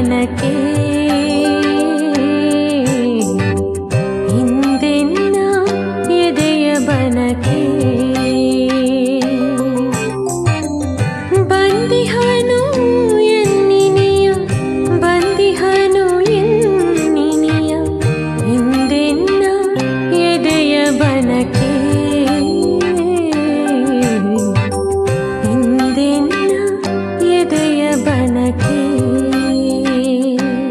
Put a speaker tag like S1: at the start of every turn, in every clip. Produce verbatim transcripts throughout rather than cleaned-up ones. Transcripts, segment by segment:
S1: बनके ಹಿಂದೆನ್ನ ಎದೆಯ ಬನಕೆ ಬಂದಿಹನು ಎನ್ನಿನಿಯ ಬಂದಿಹನು ಎನ್ನಿನಿಯ ಹಿಂದೆನ್ನ ಎದೆಯ ಬನಕೆ ಹಿಂದೆನ್ನ ಎದೆಯ ಬನಕೆ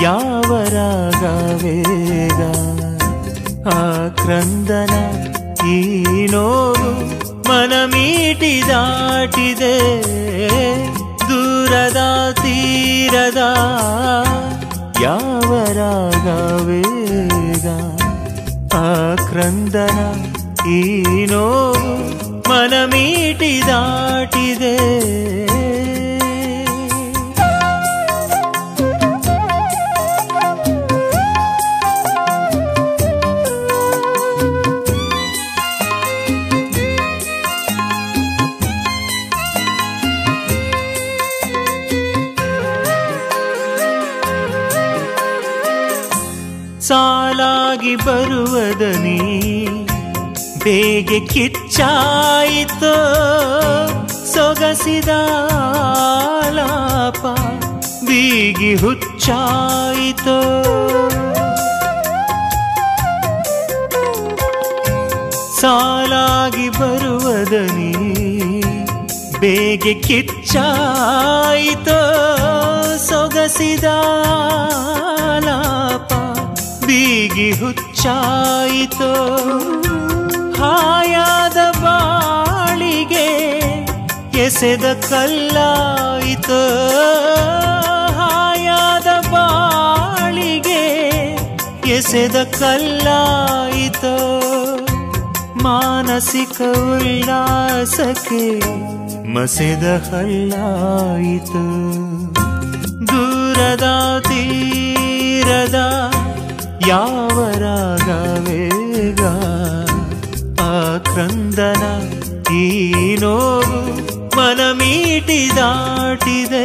S2: ಯಾವ ರಾಗ ವೇಗ ಆಕ್ರಂದನ ಈ ನೋವು ಮನ ಮೀಟಿ ದಾಟಿದೆ ದೂರದ ತೀರದ ಯಾವ ರಾಗ ವೇಗ ಆಕ್ರಂದನ ಈ ನೋವು ಮನ ಮೀಟಿ ದಾಟಿದೆ ಸಾಲಾಗಿ ಬರುವದನಿ ಬೇಗೆ ಕಿಚ್ಚಾಯಿತೋ ಸೊಗಸಿದ ಲಾಪ ಬೀಗಿ ಹುಚ್ಚಾಯಿತೋ ಸಾಲಾಗಿ ಬರುವದನಿ ಬೇಗೆ ಕಿಚ್ಚಾಯಿತೋ ಸೊಗಸಿದ ಲಾಪ ಬೀಗಿ ಹುಚ್ಚಾಯಿತೋ ಹಾಯಾದ ಬಾಳಿಗೆ ಎಸೆದ ಕಲ್ಲಾಯಿತೋ ಹಾಯಾದ ಬಾಳಿಗೆ ಎಸೆದ ಕಲ್ಲಾಯಿತೋ ಮಾನಸಿಕ ಉಲ್ಲಾಸಕ್ಕೆ ಮಸೆದ ಹಲ್ಲಾಯಿತು ದೂರದ ತೀರದ ಯಾವ ರಾಗ ವೇಗ ಆಕ್ರಂದನ ಈ ನೋವು ಮನ ಮೀಟಿ ದಾಟಿದೆ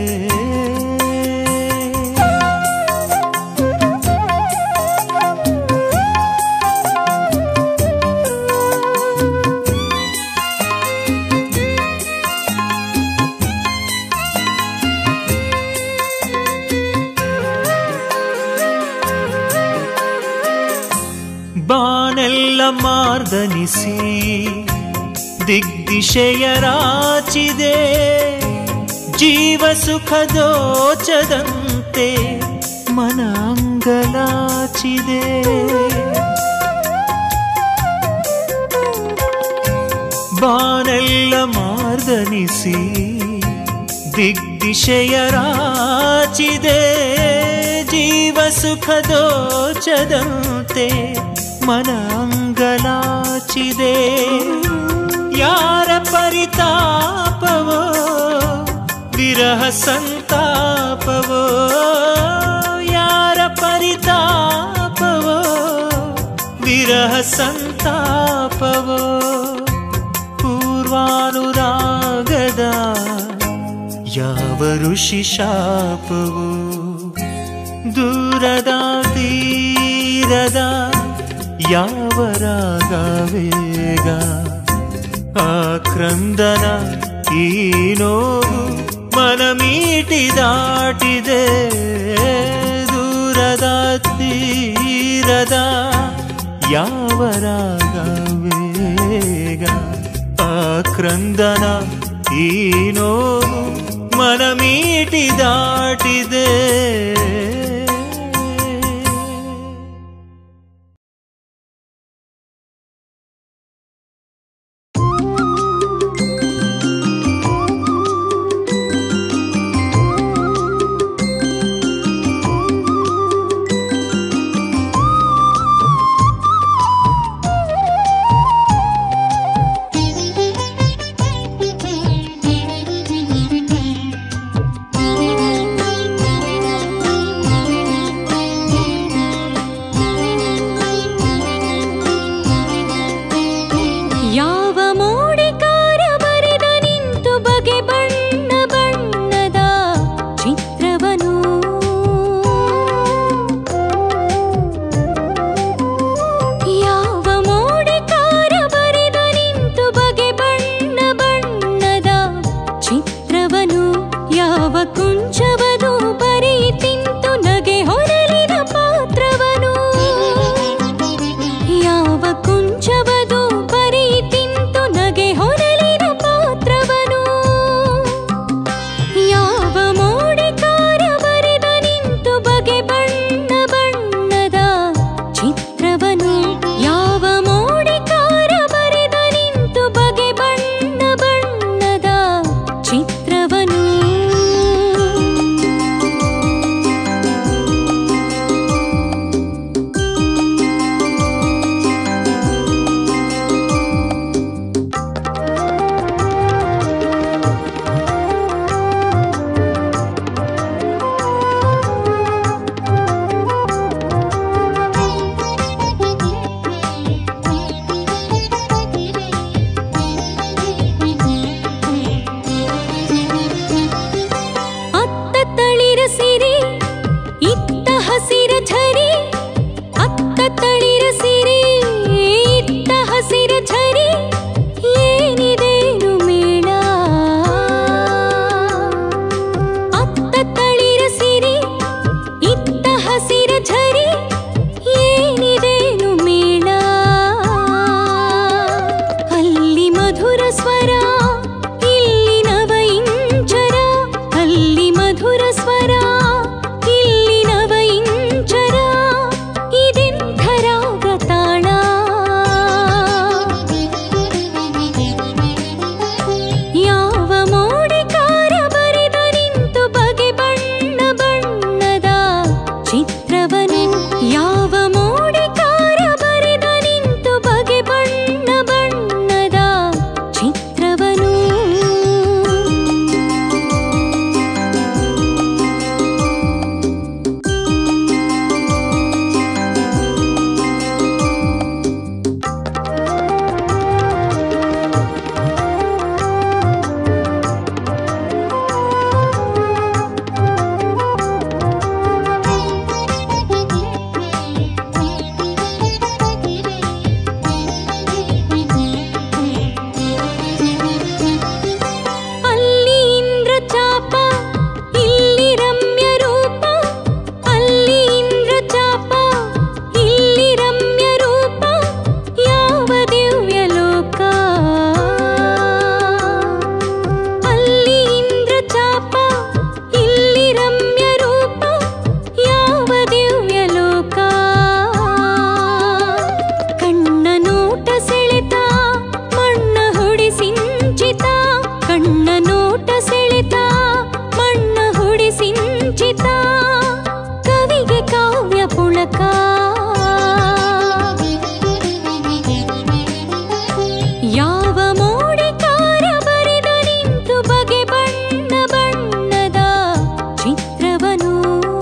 S2: ಬಾನೆಲ್ಲ ಮಾರ್ದನಿಸಿ ದಿಗ್ದಿಶೆಯ ರಾಚಿದೆ ಜೀವ ಸುಖ ದೋಚದಂತೆ ಮನ ಅಂಗಲಾಚಿದೆ ಬಾನೆಲ್ಲ ಮಾರ್ದನಿಸಿ ದಿಗ್ದಿಶೆಯ ರಾಚಿದೆ ಜೀವ ಸುಖ ದೋಚದಂತೆ ಮನ ಅಂಗಲಾಚಿದೆ ಯಾರ ಪರಿತಾಪವೋ ವಿರಹ ಸಂತಾಪವೋ ಯಾರ ಪರಿತಾಪವೋ ವಿರಹ ಸಂತಾಪವೋ ಪೂರ್ವಾನುರಾಗದ ಯಾವ ಋಷಿ ಶಾಪವೋ ದೂರದ ತೀರದ ಯಾವ ರಾಗ ವೇಗ ಆಕ್ರಂದನ ಈ ನೋವು ಮನ ಮೀಟಿ ದಾಟಿದೆ ದೂರದ ತೀರದ ಯಾವ ರಾಗ ವೇಗ ಆಕ್ರಂದನ ಈ ನೋವು ಮನ ಮೀಟಿ ದಾಟಿದೆ
S1: ತನಕ ಯಾವ ಮೋಡಿಕಾರ ಬರೆದ ನಿಂತು ಬಗೆ ಬಣ್ಣ ಬಣ್ಣದ ಚಿತ್ರವನು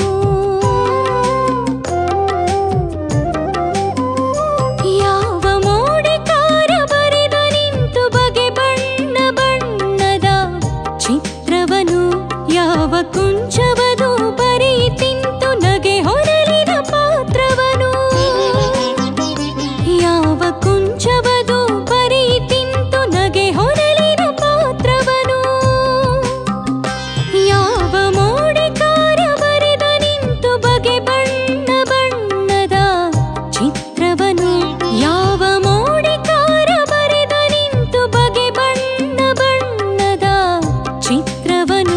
S1: ಯಾವ ಮೋಡಿಕಾರ ಬರೆದ ನಿಂತು ಬಗೆ ಬಣ್ಣ ಬಣ್ಣದ ಚಿತ್ರವನು ಯಾವ ಕುಂಚವದು ಬರೀತಿಂತು ನಗೆ ಹೊರಲಿನ ಪಾತ್ರವನು ಯಾವ ಕುಂಚವದು ಬರೀತಿಂತು ನಗೆ ಹೊರಲಿನ ಪಾತ್ರವನು ಯಾವ ಮೋಡಿಕಾರ ಬರೆದ ನಿಂತು ಬಗೆ ಬಣ್ಣ ಬಣ್ಣದ ಚಿತ್ರವನು ಯಾವ ಮೋಡಿಕಾರ ಬರೆದ ನಿಂತು ಬಗೆ ಬಣ್ಣ ಬಣ್ಣದ ಚಿತ್ರವನು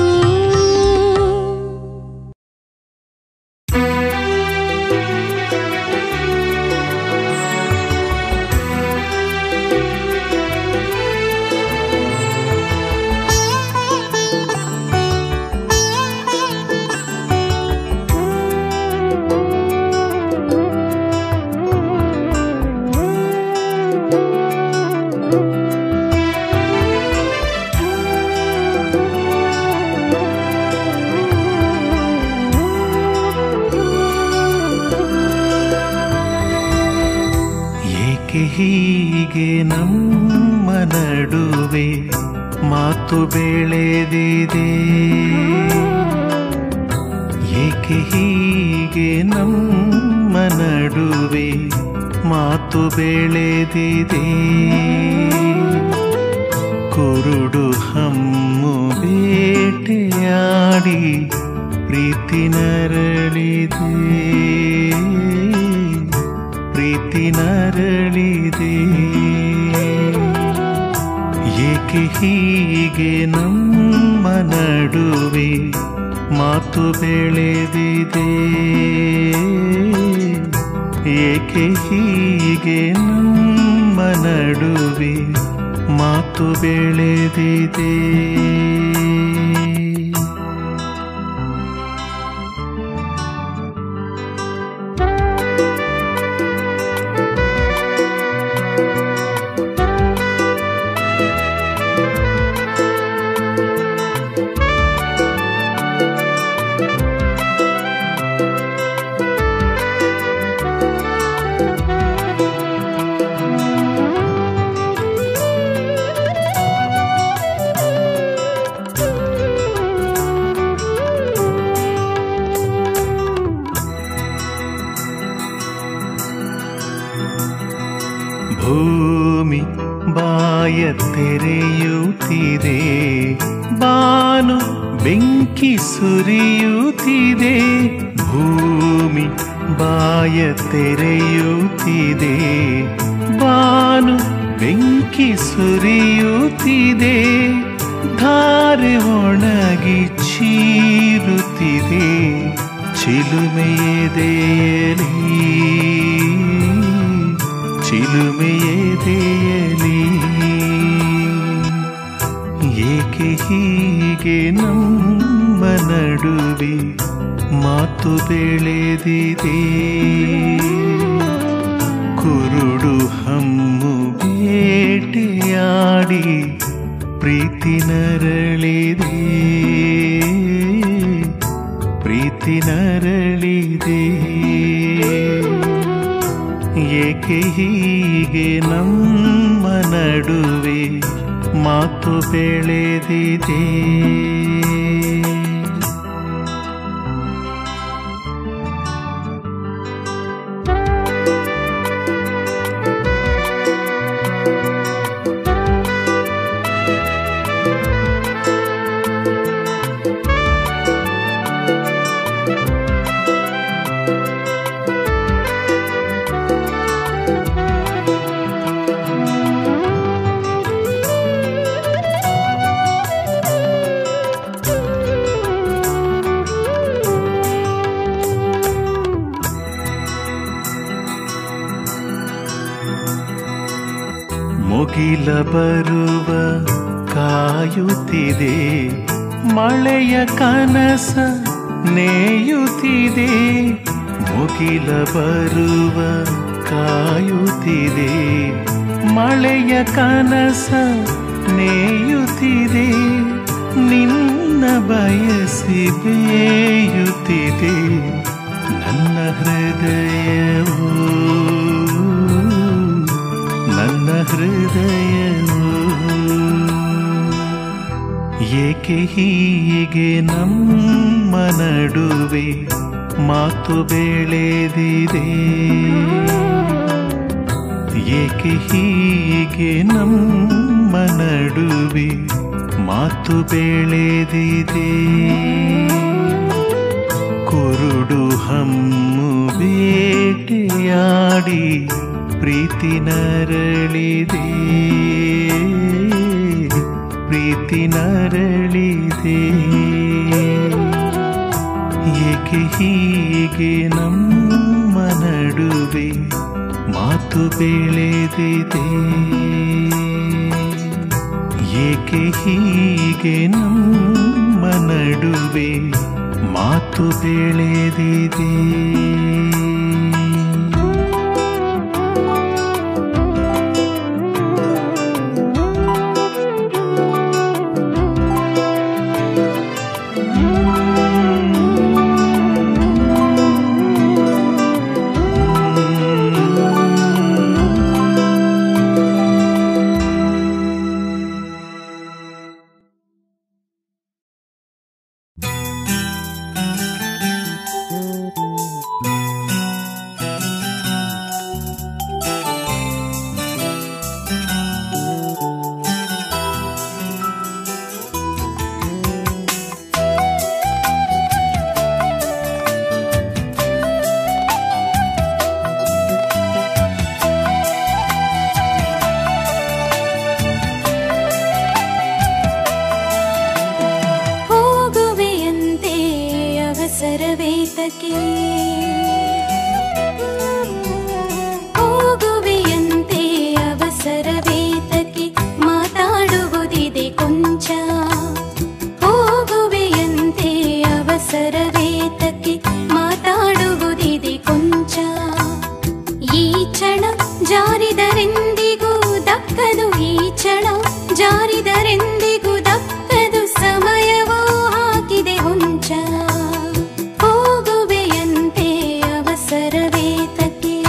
S2: ಹೀಗೆ ನಮ್ಮ ನಡುವೆ ಮಾತು ಬೆಳೆದಿದೆ ಏಕೆ ಹೀಗೆ ನಮ್ಮ ನಡುವೆ ಮಾತು ಬೆಳೆದಿದೆ ಕುರುಡು ಹಮ್ಮು ಬೇಟೆಯಾಡಿ ಪ್ರೀತಿ ನರಳಿದೆ ಪ್ರೀತಿ ನರಳಿದೆ ಏಕೆ ಹೀಗೆ ನಮ್ಮ ನಡುವೆ ಮಾತು ಬೆಳೆದಿದೆ ಏಕೆ ಹೀಗೆ ನಮ್ಮ ನಡುವೆ ಮಾತು ಬೆಳೆದಿದೆ ಭೂಮಿ ಬಾಯ ತೆರೆಯುತ್ತಿದೆ ಬಾನು ಬೆಂಕಿ ಸುರಿಯುತ್ತಿದೆ ಭೂಮಿ ಬಾಯ ತೆರೆಯುತ್ತಿದೆ ಬಾನು ಬೆಂಕಿ ಸುರಿಯುತ್ತಿದೆ ಧಾರೆ ಒಣಗಿ ಚೀರುತ್ತಿದೆ ಚಿಲುಮೆಯೆದೆಯಲಿ ಚಿಲುಮೆಯೆದೆಯಲಿ ಏಕೆ ಹೀಗೆ ನಮ್ಮ ನಡುವೆ ಮಾತು ಬೆಳೆದಿದೆ ಕುರುಡು ಹಮ್ಮು ಬೇಟೆಯಾಡಿ ಪ್ರೀತಿ ನರಳಿದೆ ಪ್ರೀತಿ ನರಳಿದೆ ಏಕೆ ಹೀಗೆ ನಮ್ಮ ನಡುವೆ ಮಾತು ಬೆಳೆದಿದೆ ಮುಗಿಲ ಬರುವ ಕಾಯುತ್ತಿದೆ ಮಳೆಯ ಕನಸ ನೇಯುತ್ತಿದೆ ಮುಗಿಲ ಮುಗಿಲ ಬರುವ ಕಾಯುತ್ತಿದೆ, ಮಳೆಯ ಕನಸ ನೇಯುತ್ತಿದೆ, ನಿನ್ನ ಬಯಸಿ ಬೇಯುತ್ತಿದೆ ನನ್ನ ಹೃದಯವು, ನನ್ನ ಹೃದಯವು. ಏಕೆ ಹೀಗೆ ನಮ್ಮ ನಡುವೆ ಮಾತು ಬೆಳೆದಿದೆ, ಏಕೆ ಹೀಗೆ ನಮ್ಮ ನಡುವೆ ಮಾತು ಬೆಳೆದಿದೆ. ಕುರುಡು ಹಮ್ಮು ಬೇಟೆಯಾಡಿ ಪ್ರೀತಿ ನರಳಿದೆ, ಪ್ರೀತಿ ನರಳಿದೆ. ಏಕೆ ಹೀಗೆ ನಮ್ಮ ನಡುವೆ ಮಾತು ಬೆಳೆದಿದೆ, ಏಕೆ ಹೀಗೆ ನಮ್ಮ ನಡುವೆ ಮಾತು ಬೆಳೆದಿದೆ.
S1: ಹೋಗುವೆಯಂತೆ ಅವಸರವೇತಕ್ಕೆ ಮಾತಾಡುವುದಿದೆ ಕೊಂಚ, ಹೋಗುವೆಯಂತೆ ಅವಸರವೇತಕ್ಕೆ ಮಾತಾಡುವುದಿದೆ ಕೊಂಚ. ಈ ಕ್ಷಣ ಜಾರಿದರೆಂದಿಗೂ ದಕ್ಕದು, ಈ ಕ್ಷಣ ಜಾರಿದರೆಂದಿಗೂ ದಕ್ಕದು, ಸಮಯವೋ ಹಾಕಿದೆ ಹೊಂಚ. ಹೋಗುವೆಯಂತೆ ಅವಸರವೇತಕ್ಕೆ,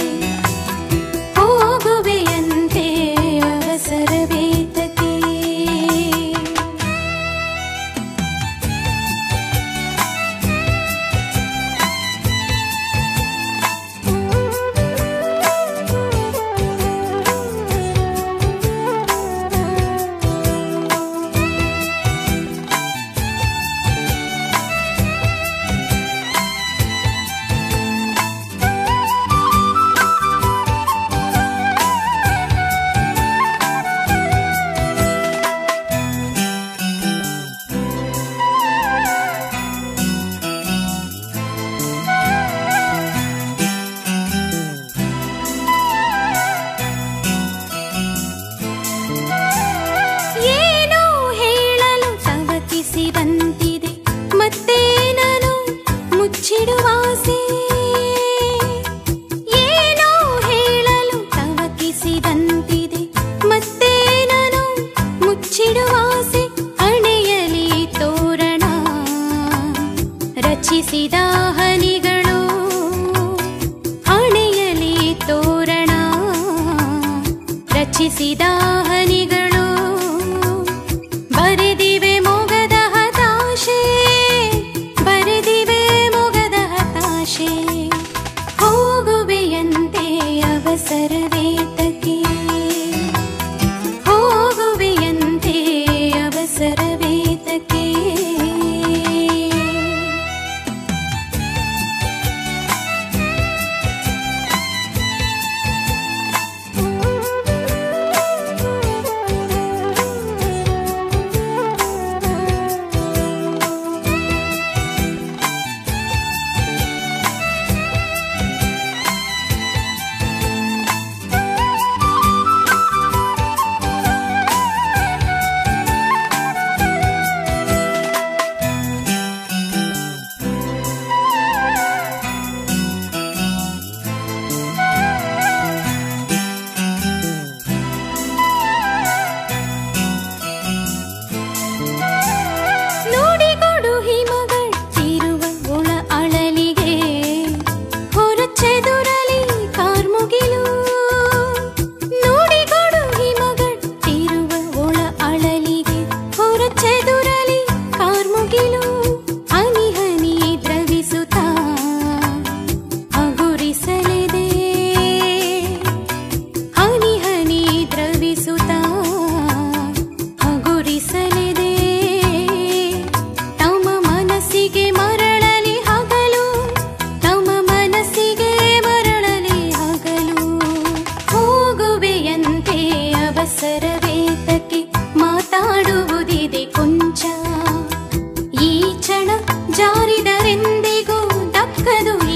S1: ಹೋಗುವೆಯಂತೆ ಅವಸರವೇತಕ್ಕೆ. ಮುಚ್ಚಿಡುವಾಸೆ ಏನೋ ಹೇಳಲು ತವಕಿಸಿದಂತಿದೆ, ಮತ್ತೆ ನಾನು ಮುಚ್ಚಿಡುವಾಸೆ. ಅಣೆಯಲಿ ತೋರಣ ರಚಿಸಿದ ಹನಿಗಳು, ಅಣೆಯಲಿ ತೋರಣ ರಚಿಸಿದ ಹನಿಗಳು, ಬರೆದಿವೆ ಮೊಗದ ಹತಾಶೆ, ಬರೆದಿವೆ ಮೊಗದ ಹತಾಶೆ. ಹೋಗುವೆಯಂತೆ ಅವಸರವೇತಕ್ಕೆ, ಹೋಗುವೆಯಂತೆ ಅವಸರವೇತಕ್ಕೆ.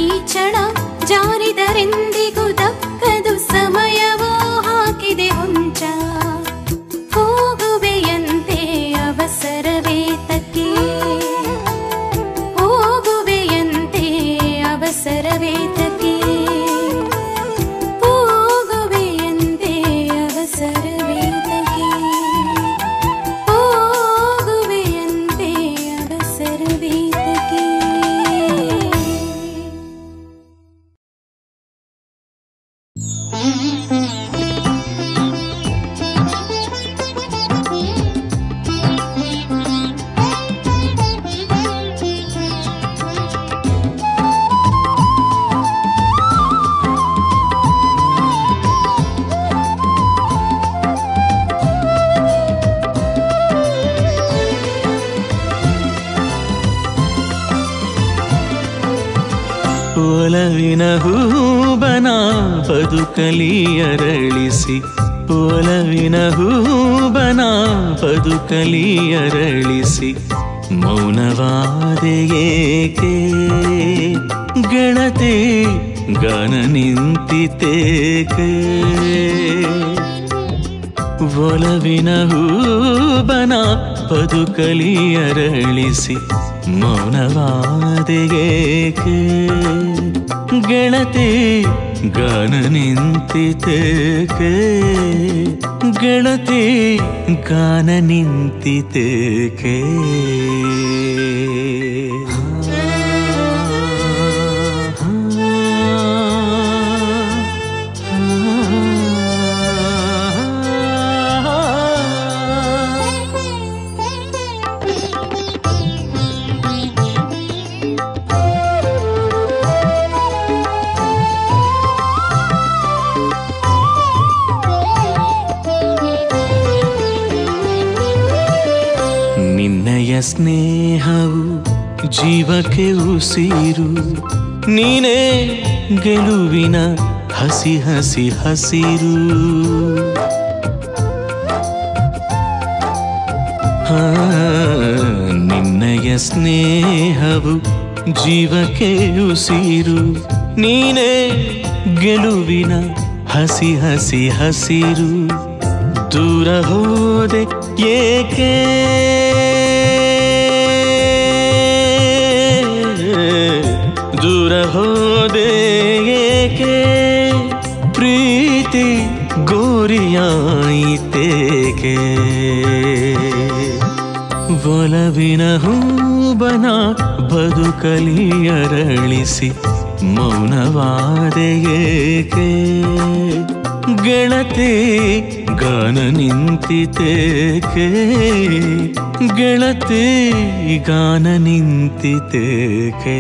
S1: ಕ್ಷಣ ಜಾರಿದರೆಂದಿಗೂ ದಕ್ಕದು ಸಮಯವೋ ಹಾಕಿದೆ ಹೊಂಚ ಹೋಗುವೆಯಂತೆ ಅವಸರವೇತಕ್ಕೆ ಹೋಗುವೆಯಂತೆ ಅವಸರವೇತಕ್ಕೆ ಹೋಗುವೆಯಂತೆ ಅವಸರವೇತಕ್ಕೆ ಹೋಗುವೆಯಂತೆ ಅವಸರವೇತಕ್ಕೆ.
S2: ಒಲವಿನ ಹೂಬನ ಬದುಕಲಿ ಅರಳಿಸಿ ಒಲವಿನ ಹೂಬನ ಬದುಕಲಿ ಅರಳಿಸಿ ಮೌನವಾದೆಯೇಕೆ ಗೆಳತಿ ಗಾನ ನಿಂತಿತೇಕೆ ಒಲವಿನ ಹೂಬನ ಬದುಕಲಿ ಅರಳಿಸಿ ಮೌನವಾದೆಯೇಕೆ ಗೆಳತಿ ಗಾನ ನಿಂತಿತೇಕೆ ಗೆಳತಿ ಗಾನ ನಿಂತಿತೇಕೆ. ಸ್ನೇಹವು ಜೀವಕ್ಕೆ ಉಸಿರು ನೀನೇ ಗೆಲುವಿನ ಹಸಿ ಹಸಿ ಹಸಿರು ಹಾ ನಿನ್ನಯ ಸ್ನೇಹವು ಜೀವಕ್ಕೆ ಉಸಿರು ನೀನೇ ಗೆಲುವಿನ ಹಸಿ ಹಸಿ ಹಸಿರು ದೂರ ಹೋದೆ ಏಕೆ ದೂರ ಹೋದೆ ಏಕೆ ಪ್ರೀತಿ ಗೋರಿಯಾಯಿತೇಕೆ ಒಲವಿನ ಹೂಬನ ಬದುಕಲಿ ಅರಳಿಸಿ ಮೌನವಾದೆಯೇಕೆ ಗೆಳತಿ ಗಾನ ನಿಂತಿತೇಕೆ ಗೆಳತಿ ಗಾನ ನಿಂತಿತೇಕೆ.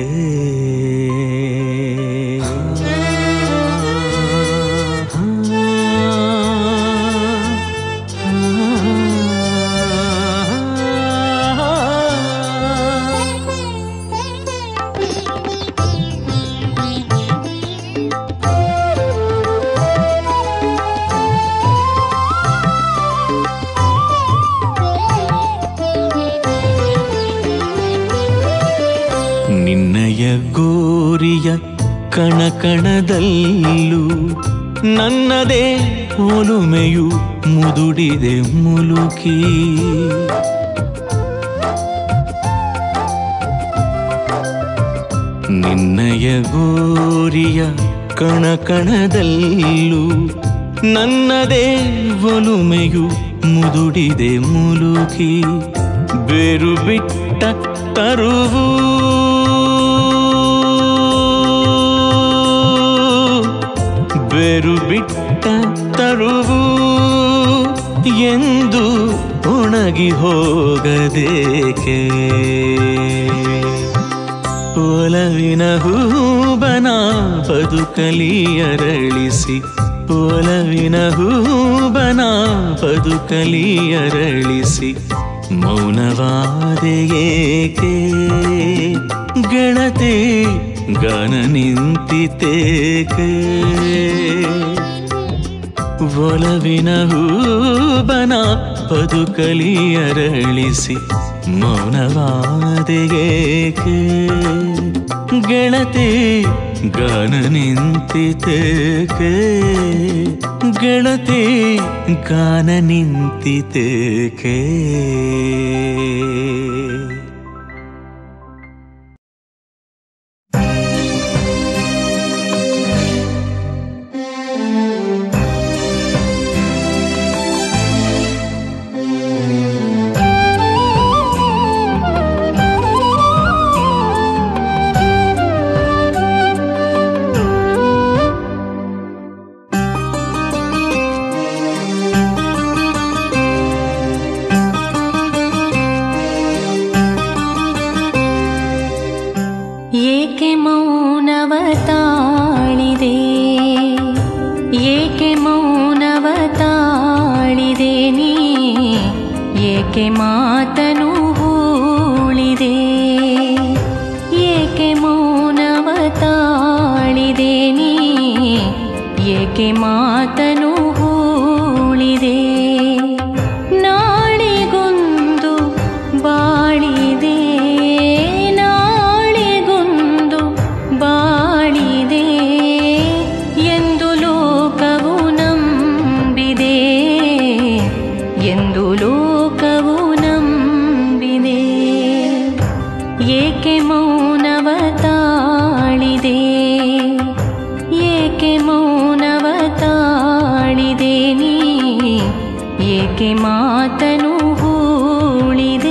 S2: ನಿನ್ನಯ ಗೋರಿಯ ಕಣಕಣದಲ್ಲೂ ನನ್ನದೇ ಒಲುಮೆಯು ಮುದುಡಿದೆ ಮುಲುಕಿ ನಿನ್ನಯ ಗೋರಿಯ ಕಣಕಣದಲ್ಲೂ ನನ್ನದೇ ಒಲುಮೆಯು ಮುದುಡಿದೆ ಮುಲುಕಿ ಬೇರು ಬಿಟ್ಟ ತರುವು ಬೇರು ಬಿಟ್ಟ ತರುವು ಎಂದು ಒಣಗಿ ಹೋಗದೇಕೆ ಒಲವಿನ ಹೂಬನ ಬದುಕಲಿ ಅರಳಿಸಿ ಒಲವಿನ ಹೂಬನ ಬದುಕಲಿ ಅರಳಿಸಿ ಮೌನವಾದೆಯೇಕೆ ಗೆಳತಿ ಗಾನ ನಿಂತಿತೇಕೆ ಒಲವಿನ ಹೂಬನ ಬದುಕಲಿ ಅರಳಿಸಿ ಮೌನವಾದೆಯೇಕೆ ಗೆಳತಿ ಗಾನ ನಿಂತಿತೇಕೆ ಗೆಳತಿ ಗಾನ ನಿಂತಿತೇಕೆ
S1: ಏಕೆ ಮೌನವ ತಾಳಿದೆ ಏಕೆ ಮೌನವ ತಾಳಿದೆ ನೀ ಏಕೆ ಮಾತನು ಹೂಳಿದೆ ಏಕೆ ಮೌನವ ತಾಳಿದೆ ನೀ ಏಕೆ ಮಾತನು ಹೂಳಿದೆ ನಾಳಿಗೊಂದು ಬಾಳಿದೆ ಬಾಳಿದೆ ಎಂದು ಲೋಕವು ನಂಬಿದೆ ಎಂದು ಲೋಕವು ನಂಬಿದೆ ಏಕೆ ಮೌನವ ತಾಳಿದೆ ಏಕೆ ಮೌನವ ತಾಳಿದೆ ನೀ ಏಕೆ ಮಾತನು ಹೂಳಿದೆ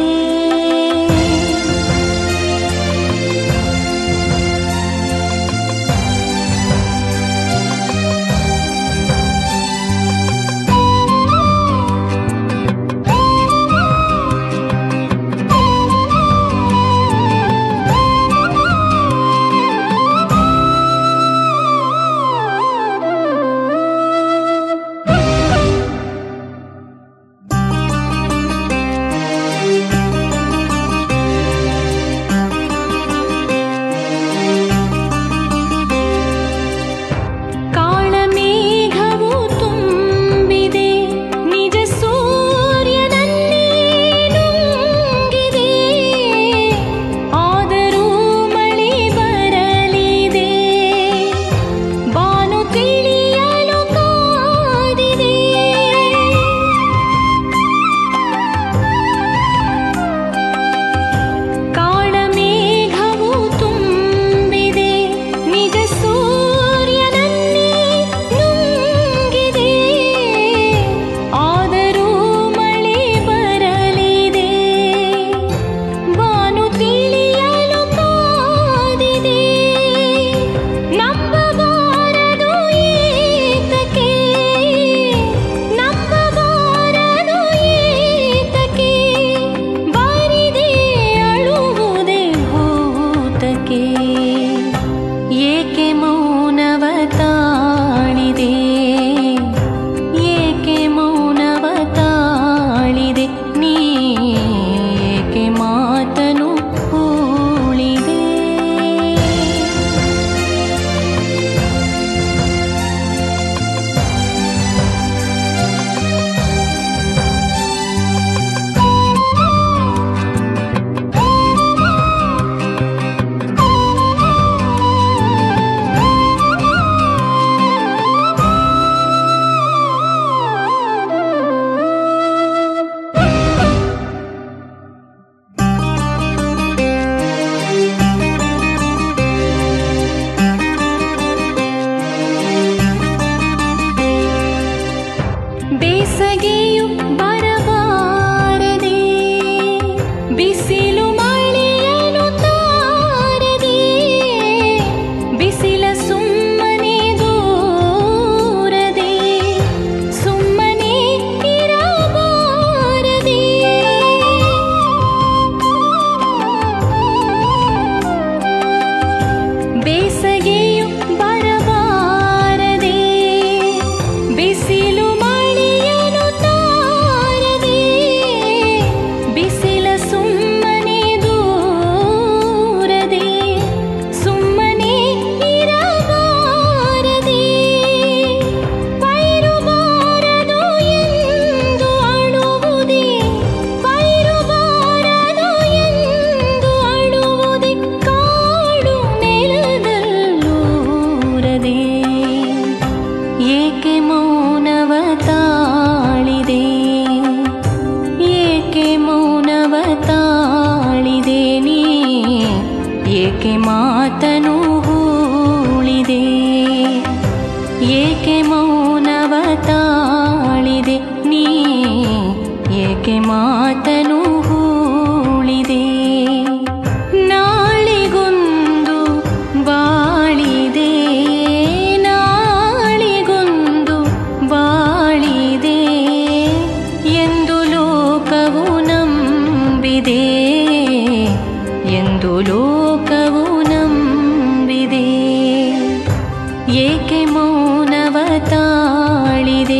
S1: ಏಕೆ ಮೌನವ ತಾಳಿದೆ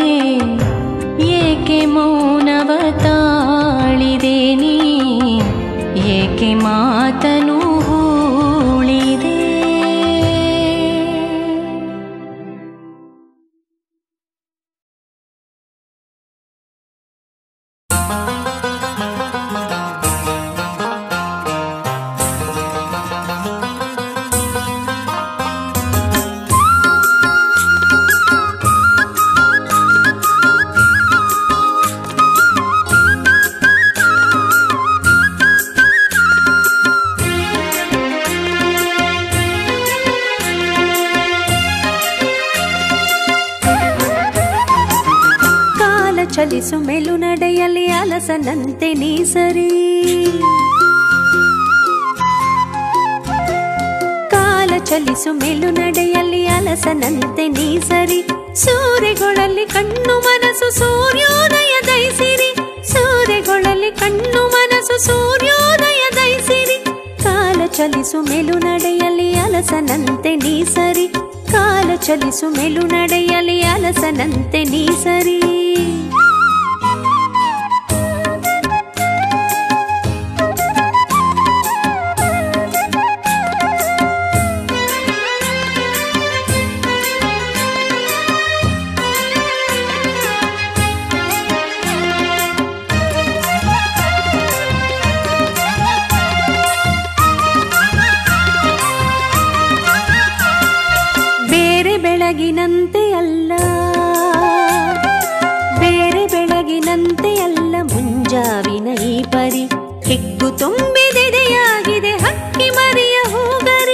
S1: ಏಕೆ ಮೌನವ ತಾಳಿದೆ ನೀ ಏಕೆ ಮಾತನು ಹೂಳಿದೆ.
S3: ಚಲಿಸು ಮೆಲು ನಡೆಯಲಿ ಅಲಸನಂತೆ ನೀ ಸರಿ, ಕಾಲ ಚಲಿಸು ಮೆಲು ನಡೆಯಲಿ ಅಲಸನಂತೆ ನೀ ಸರಿ. ಸೂರೆಗೊಳಲಿ ಕಣ್ಣು ಮನಸ್ಸು ಸೂರ್ಯೋದಯ ದೈಸಿರಿ, ಸೂರೆಗೊಳಲಿ ಕಣ್ಣು ಮನಸ್ಸು ಸೂರ್ಯೋದಯ ದೈಸಿರಿ. ಕಾಲ ಚಲಿಸು ಮೆಲು ನಡೆಯಲಿ ಅಲಸನಂತೆ ನೀ ಸರಿ, ಕಾಲ ಚಲಿಸು ಮೆಲು ನಡೆಯಲಿ ಅಲಸನಂತೆ ನೀ ಸರಿ. ಬೆಳಗಿನಂತೆ ಅಲ್ಲ ಬೇರೆ ಬೆಳಗಿನಂತೆ ಅಲ್ಲ ಮುಂಜಾವಿನ ಈ ಪರಿ, ಹಿಗ್ಗು ತುಂಬಿದೆದೆಯಾಗಿದೆ ಹಕ್ಕಿ ಮರಿಯ ಹೂಗರಿ,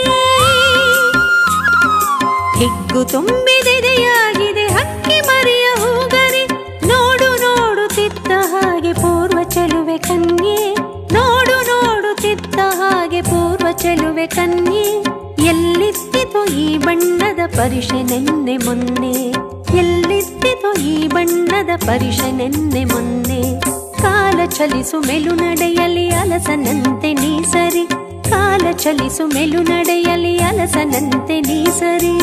S3: ಹಿಗ್ಗು ತುಂಬಿದೆದೆಯಾಗಿದೆ ಹಕ್ಕಿ ಮರಿಯ ಹೂಗರಿ. ನೋಡು ನೋಡುತ್ತಿದ್ದ ಹಾಗೆ ಪೂರ್ವ ಚೆಲುವೆ ಕನ್ಯೆ, ನೋಡು ನೋಡುತ್ತಿದ್ದ ಹಾಗೆ ಪೂರ್ವ ಚೆಲುವೆ ಕನ್ಯೆ. ಎಲ್ಲಿತ್ತಿತು ಈ ಬಣ್ಣದ ಪರಿಷೆ ನೆನ್ನೆ ಮೊನ್ನೆ, ಎಲ್ಲಿತ್ತಿತು ಈ ಬಣ್ಣದ ಪರಿಷೆ ನೆನ್ನೆ ಮೊನ್ನೆ. ಕಾಲ ಚಲಿಸು ಮೆಲು ನಡೆಯಲಿ ಅಲಸನಂತೆ ನೀ ಸರಿ, ಕಾಲ ಚಲಿಸು ಮೆಲು ನಡೆಯಲಿ ಅಲಸನಂತೆ ನೀ ಸರಿ.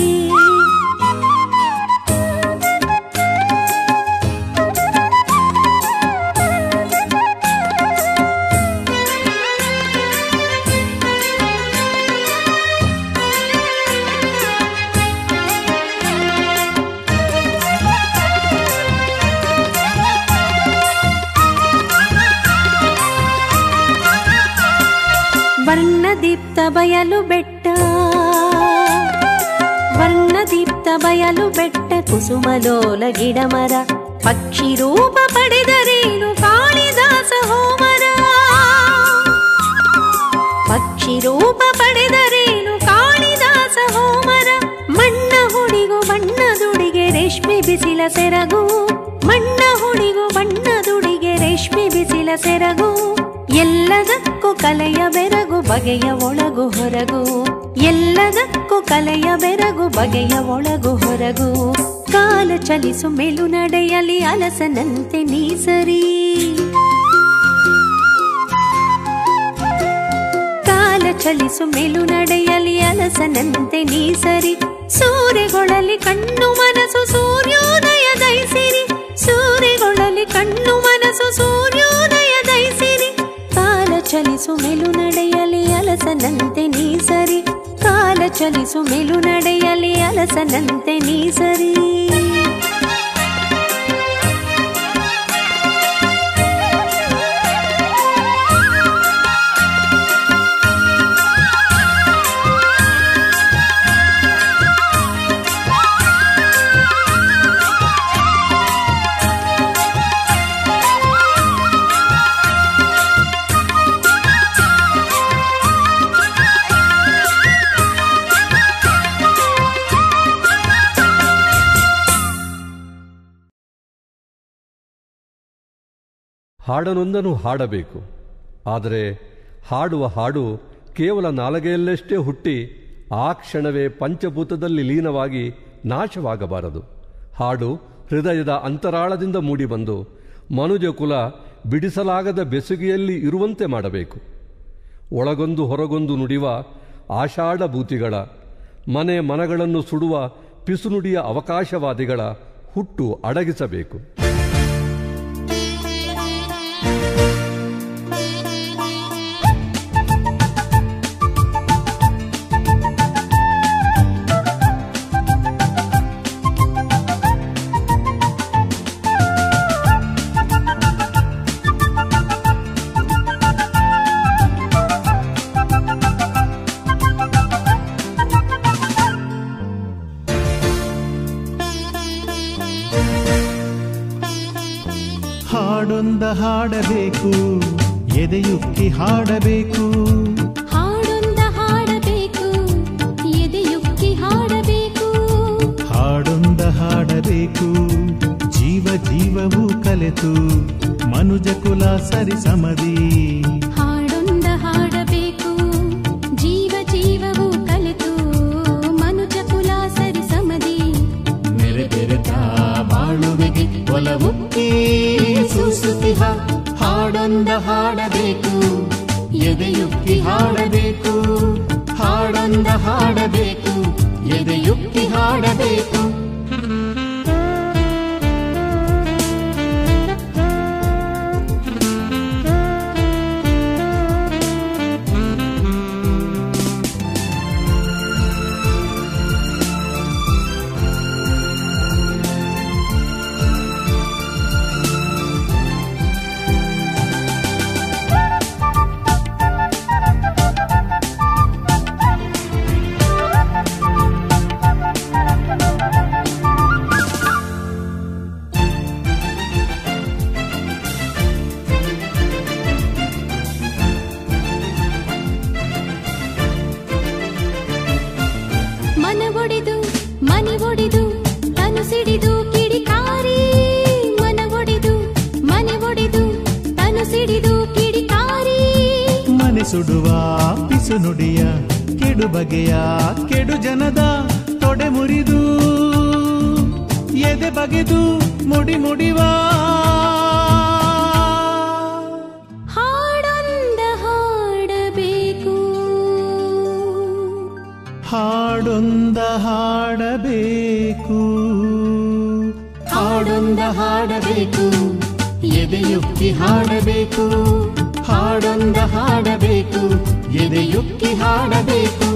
S3: ವರ್ಣದೀಪ್ತ ಬಯಲು ಬೆಟ್ಟ, ವರ್ಣದೀಪ್ತ ಬಯಲು ಬೆಟ್ಟ ಕುಸುಮಲೋಲ ಗಿಡಮರ, ಪಕ್ಷಿ ರೂಪ ಪಡೆದರೇನು ಕಾಳಿದಾಸ ಹೋಮರ, ಪಕ್ಷಿ ರೂಪ ಪಡೆದರೇನು ಕಾಳಿದಾಸ ಹೋಮರ. ಮಣ್ಣ ಹುಡಿಗು ಬಣ್ಣದುಡಿಗೆ ರೇಷ್ಮೆ ಬಿಸಿಲ ಸೆರಗು, ಮಣ್ಣ ಹುಡಿಗು ಬಣ್ಣದುಡಿಗೆ ರೇಷ್ಮೆ ಬಿಸಿಲ ಸೆರಗು. ಎಲ್ಲದಕ್ಕೂ ಕಲೆಯ ಬೆರಗು ಬಗೆಯ ಒಳಗು ಹೊರಗು, ಎಲ್ಲದಕ್ಕೂ ಕಲೆಯ ಬೆರಗು ಬಗೆಯ ಒಳಗು ಹೊರಗು. ಕಾಲ ಚಲಿಸು ಮೆಲು ನಡೆಯಲಿ ಅಲಸನಂತೆ ನೀ ಸರಿ, ಕಾಲ ಚಲಿಸು ಮೆಲು ನಡೆಯಲಿ ಅಲಸನಂತೆ ನೀ ಸರಿ. ಸೂರೆಗೊಳಲಿ ಕಣ್ಣು ಮನಸ್ಸು ಸೂರ್ಯೋದಯ ದೈಸಿರಿ, ಸೂರೆಗೊಳಲಿ ಕಣ್ಣು ಮನಸ್ಸು ಸೂರ್ಯೋದಯ ದೈಸಿರಿ. ಕಾಲ ಚಲಿಸು ಮೆಲು ನಡೆಯಲಿ ಅಲಸನಂತೆ ನೀ ಸರಿ, ಕಾಲ ಚಲಿಸು ಮೆಲು ನಡೆಯಲಿ ಅಲಸನಂತೆ ನೀ ಸರಿ.
S4: ಹಾಡನೊಂದನ್ನು ಹಾಡಬೇಕು, ಆದರೆ ಹಾಡುವ ಹಾಡು ಕೇವಲ ನಾಲಗೆಯಲ್ಲಷ್ಟೇ ಹುಟ್ಟಿ ಆ ಕ್ಷಣವೇ ಪಂಚಭೂತದಲ್ಲಿ ಲೀನವಾಗಿ ನಾಶವಾಗಬಾರದು. ಹಾಡು ಹೃದಯದ ಅಂತರಾಳದಿಂದ ಮೂಡಿಬಂದು ಮನುಜಕುಲ ಬಿಡಿಸಲಾಗದ ಬೆಸುಗೆಯಲ್ಲಿ ಇರುವಂತೆ ಮಾಡಬೇಕು. ಒಳಗೊಂದು ಹೊರಗೊಂದು ನುಡಿವ ಆಷಾಢ ಭೂತಿಗಳ ಮನೆ ಮನಗಳನ್ನು ಸುಡುವ ಪಿಸುನುಡಿಯ ಅವಕಾಶವಾದಿಗಳ ಹುಟ್ಟು ಅಡಗಿಸಬೇಕು.
S5: ಹಾಡೊಂದ ಹಾಡಬೇಕು, ಎದೆಯುಕ್ಕಿ ಹಾಡಬೇಕು.
S3: ಹಾಡೊಂದ ಹಾಡಬೇಕು, ಎದೆಯುಕ್ಕಿ ಹಾಡಬೇಕು.
S5: ಹಾಡೊಂದ ಹಾಡಬೇಕು, ಜೀವ ಜೀವವು ಕಲೆತು ಮನುಜ ಕುಲ ಸರಿ ಸಮದಿ.
S3: ಹಾಡೊಂದ ಹಾಡಬೇಕು, ಜೀವ ಜೀವವು ಕಲೆತು ಮನುಜ ಕುಲ ಸರಿ ಸಮದಿ.
S5: ನೆರೆ ಬೆರೆತ ಬಾಳುವೆಗೆ ಒಲವುಕ್ಕಿ ಸೂಸುತಿಹ. ಹಾಡೊಂದ ಹಾಡಬೇಕು, ಎದೆಯುಕ್ಕಿ ಹಾಡಬೇಕು. ಹಾಡೊಂದ ಹಾಡಬೇಕು, ಎದೆಯುಕ್ಕಿ ಹಾಡಬೇಕು. ಸುಡುವ ಪಿಸು ನುಡಿಯ ಕೆಡು ಬಗೆಯ ಕೆಡು ಜನದ ತೊಡೆ ಮುರಿದು ಎದೆ ಬಗೆದು ಮುಡಿ ಮುಡಿವ.
S3: ಹಾಡೊಂದ ಹಾಡಬೇಕು,
S5: ಹಾಡೊಂದ ಹಾಡಬೇಕು. ಹಾಡೊಂದ ಹಾಡಬೇಕು, ಎದೆಯುಕ್ಕಿ ಹಾಡಬೇಕು. ಹಾಡೊಂದ ಹಾಡಬೇಕು, ಎದೆಯುಕ್ಕಿ ಹಾಡಬೇಕು.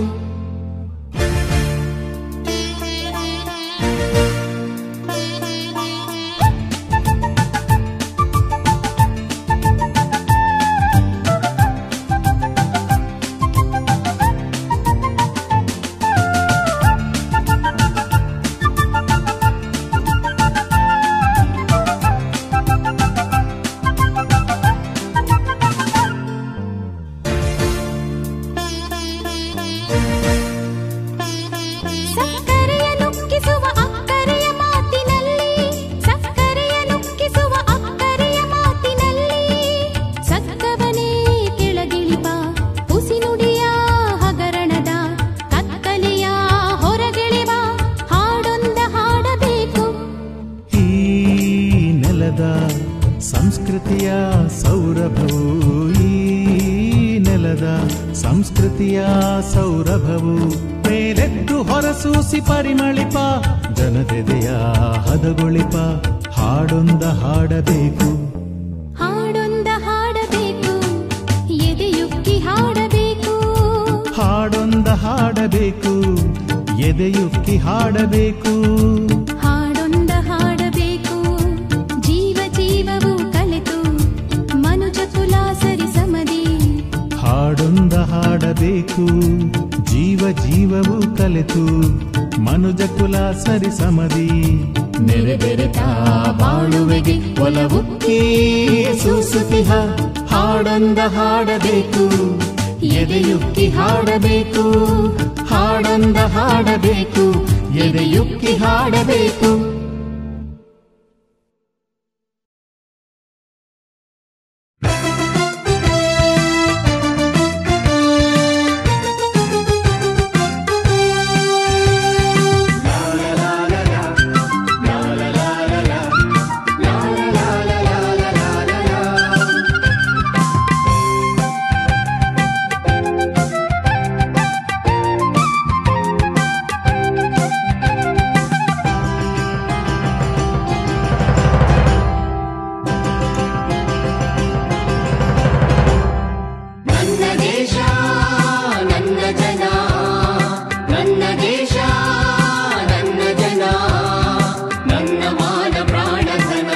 S5: ಸಂಸ್ಕೃತಿಯ ಸೌರಭವು, ಈ ನೆಲದ ಸಂಸ್ಕೃತಿಯ ಸೌರಭವು ಮೇಲೆದ್ದು ಹೊರಸೂಸಿ ಪರಿಮಳಿಪ ಜನತೆದೆಯ ಹದಗೊಳಿಪ. ಹಾಡೊಂದ ಹಾಡಬೇಕು,
S3: ಹಾಡೊಂದ ಹಾಡಬೇಕು, ಎದೆಯುಕ್ಕಿ ಹಾಡಬೇಕು.
S5: ಹಾಡೊಂದ ಹಾಡಬೇಕು, ಎದೆಯುಕ್ಕಿ ಹಾಡಬೇಕು.
S3: ಹಾಡೊಂದ ಹಾಡಬೇಕು, ಜೀವ ಜೀವವು ಕಲೆತು ಮನುಜ ಕುಲ ಸರಿ ಸಮದಿ.
S5: ಹಾಡೊಂದ ಹಾಡಬೇಕು, ಜೀವ ಜೀವವು ಕಲೆತು ಮನುಜ ಕುಲ ಸರಿ ಸಮದಿ. ನೆರೆ ಬೆರೆತ ಬಾಳುವೆಗೆ ಒಲವುಕ್ಕಿ ಸೂಸುತಿಹ. ಹಾಡೊಂದ ಹಾಡಬೇಕು, ಎದೆಯುಕ್ಕಿ ಹಾಡಬೇಕು. ಹಾಡೊಂದ ಹಾಡಬೇಕು, ಎದೆಯುಕ್ಕಿ ಹಾಡಬೇಕು.
S6: ದೇಶ ನನ್ನ ಜನ ನನ್ನ ಮಾನ ಪ್ರಾಣಧನ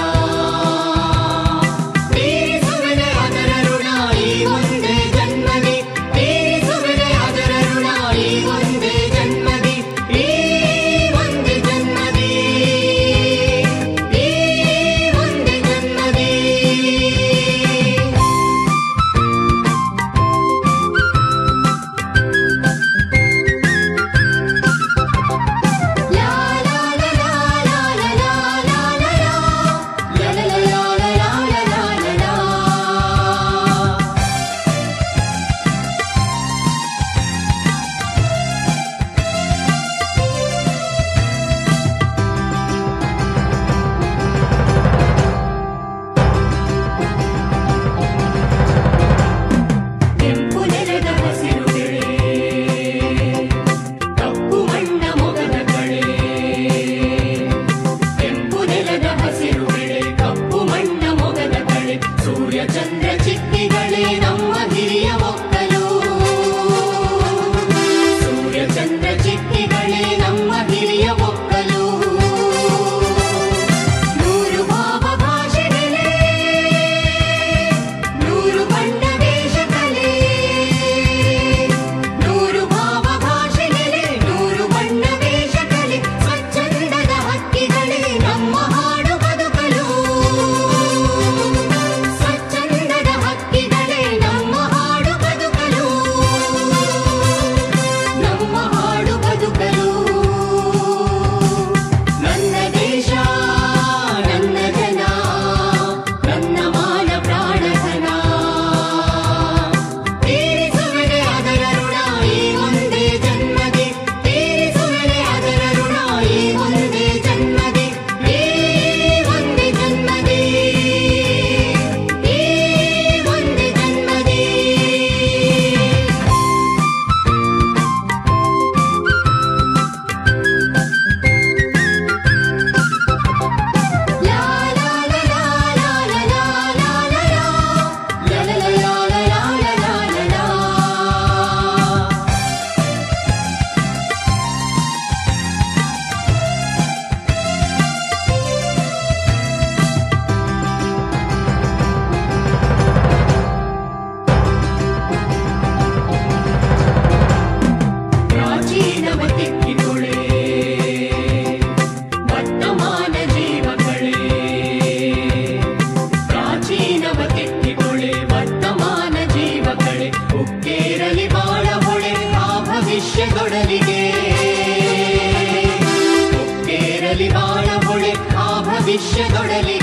S6: ತೀರಿಸುವೆನೆ ಅದರ ಋಣ ಈ ಒಂದೇ ಜನ್ಮದಿ ತೀರಿಸುವೆನೆ ಅದರ ಋಣ ಈ ಒಂದೇ ಜನ್ಮದಿ ಈ ಒಂದೇ ಜನ್ಮದಿ ಈ ಒಂದೇ ಜನ್ಮದಿ ಕೆಂಪು ನೆಲದ ಹಸಿರು ಬೆಳೆ ಕಪ್ಪು ಮಣ್ಣ ಮೊಗದ ಕಳೆ ಕೆಂಪು ನೆಲದ ಹಸಿರು ಬೆಳೆ ಕಪ್ಪು ಮಣ್ಣ ಮೊಗದ ಕಳೆ ಸೂರ್ಯ ಚಂದ್ರ ಚಿಟ್ಟಿಗಳೇ ನಮ್ಮ ಹಿರಿಯ ಒಕ್ಕಲು ಸೂರ್ಯ ಚಂದ್ರ ಚಿಟ್ಟಿಗಳೇ ನಮ್ಮ ಹಿರಿಯ ಒಕ್ಕಲು ನೂರು ಭಾವ ಭಾಷೆಗಳೇ ನೂರು ಬಣ್ಣ ವೇಷ ಕಲೆ ನೂರು ಭಾವ ಭಾಷೆಗಳೇ ನೂರು ಬಣ್ಣ ವೇಷ ಕಲೆ ಸ್ವಚ್ಛಂದದ ಹಕ್ಕಿಗಳೇ ನಮ್ಮ ಹಾಡು ಬದುಕಲು ಸ್ವಚ್ಛಂದದ ಹಕ್ಕಿಗಳೇ ನಮ್ಮ ಹಾಡು ಬದುಕಲು ನಮ್ಮ ಹಾಡು ಬದುಕಲು ನನ್ನ ದೇಶ ನನ್ನ ಜನ ನನ್ನ ಮಾನ ಪ್ರಾಣಧನ ತೀರಿಸುವೆನೆ ಅದರ ಋಣ ಈ ಒಂದೇ ಜನ್ಮದಿ ತೀರಿಸುವೆನೆ ಅದರ ಋಣ ಈ ಒಂದೇ ಜನ್ಮದಿ ಈ ಒಂದೇ ಜನ್ಮದಿ ಈ ಒಂದೇ ಜನ್ಮದಿ ಲಾ ಲಾ ಲಾ ಲಾ ಲಾ ಲಾ ಲಾ ಲಾ ಲಾ ಲಾ ಲಾ ಲಾ ಲಾ ಲಾ ಲಾ ಲಾ. ಪ್ರಾಚೀನವ ತಿಕ್ಕಿತೊಳೆ ವರ್ತಮಾನ ಜೀವಗಳೇ ಪ್ರಾಚೀನವ ತಿಕ್ಕಿತೊಳೆ ವರ್ತಮಾನ ಜೀವಗಳೇ ಉಕ್ಕೇರಲಿ ಬಾಳ ಹೊಳೆ ಆ ಭವಿಷ್ಯದೊಡಲಿಗೆ ಉಕ್ಕೇರಲಿ ಬಾಳ ಹೊಳೆ ಆ ಭವಿಷ್ಯದೊಡಲಿಗೆ